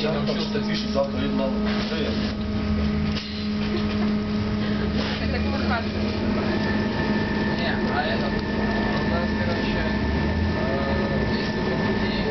там что-то пишет, завтра видно. Это квартал. Не, а это у нас, короче, если вы будете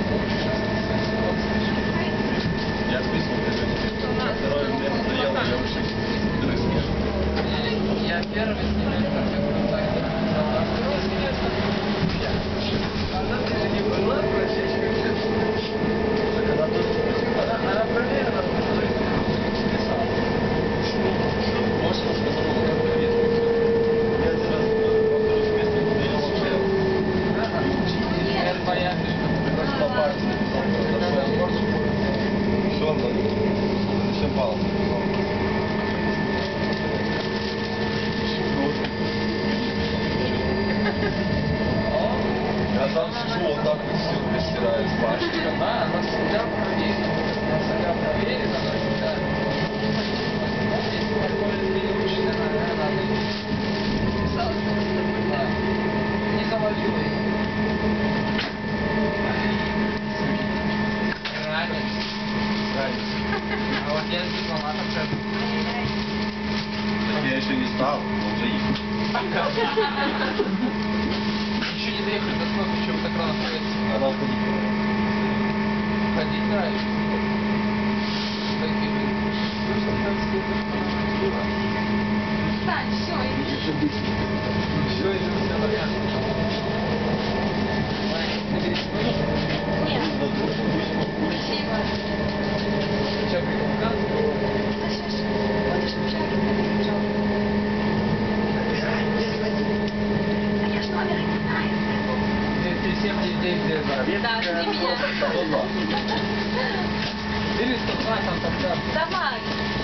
Я списывал, второе мне надоело, я вообще дрыски. я первый с ними контакт написал, а второй с ними она даже не была практически. Так она тут Она проверила, что писала. что больше сказала, как есть. Я один раз повторю с места, я вообще Это понятно, что просто на партии. Все, он всем баллом. Я сам сижу, вот так вот все стираю с башни. да, она всегда проверит. Она всегда проверит, она всегда. Если такое переучено, надо Писала, что с тобой. да. Не завалила его. Ранец. А вот я с дипломатом сейчас. Так я еще не стал, но уже есть. Еще не доехали до сколько, еще так рано поедете. Она уходит. Ходить дальше. Такие, блин, что там было? Встань, все, иди. Все, идем, все нормально. Нет. Спасибо. Сейчас приказ. Да сейчас, будешь в общаге, побежал. А я ж номера не знаю. 93799. Да, жди меня. 402 там тогда. Давай.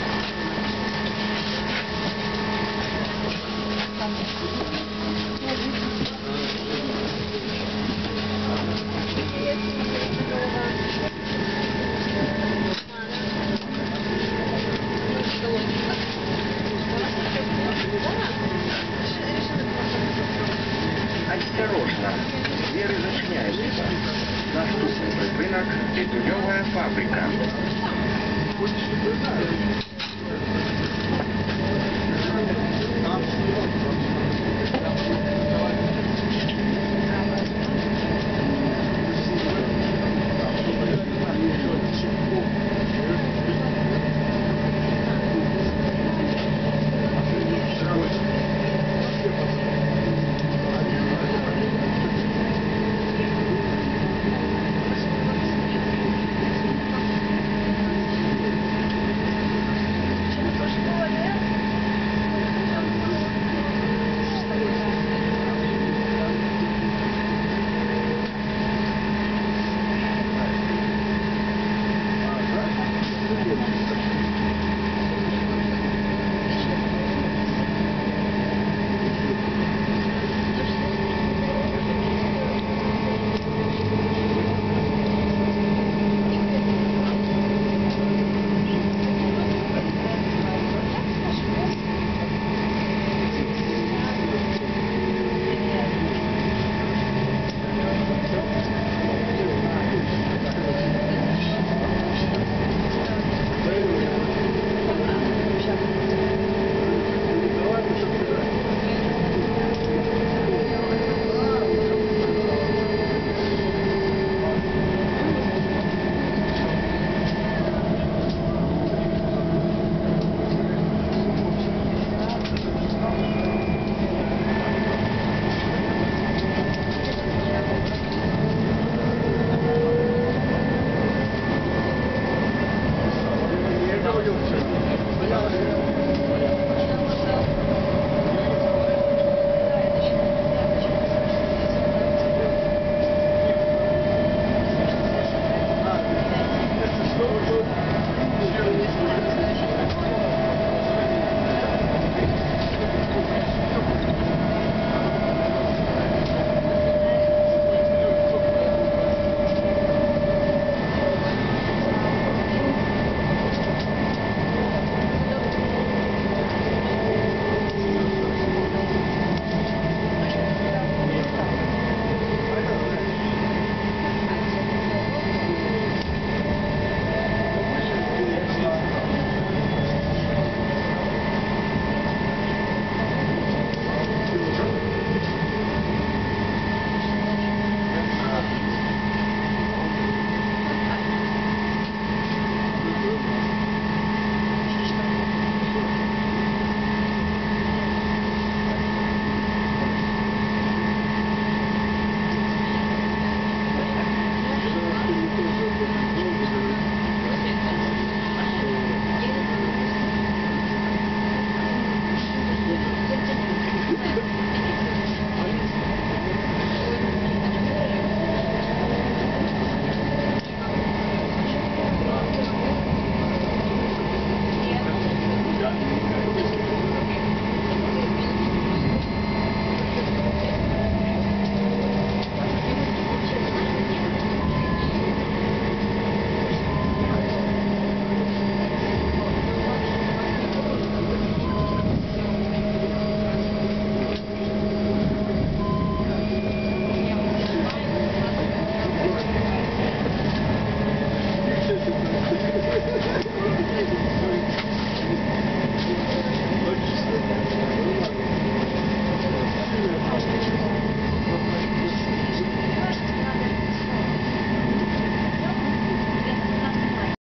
Осторожно, двери зачиняются. Наступний припинок – тютюньова фабрика.